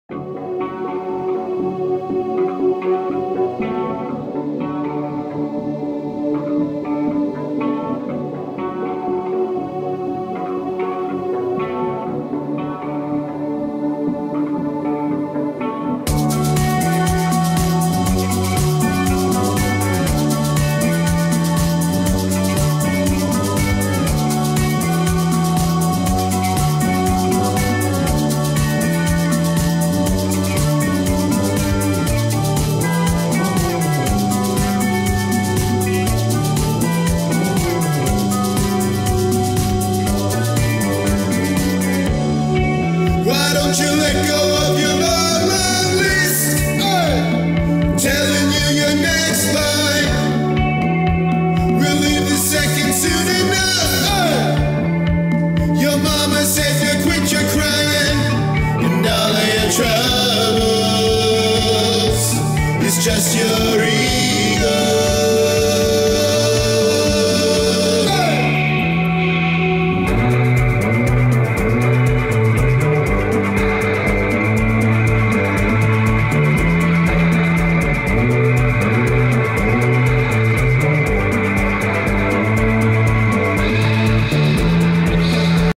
Why don't you let go of your long list? Telling you your next line. We'll leave the second soon enough. Your mama said to quit your crying, and all of your troubles is just your ego.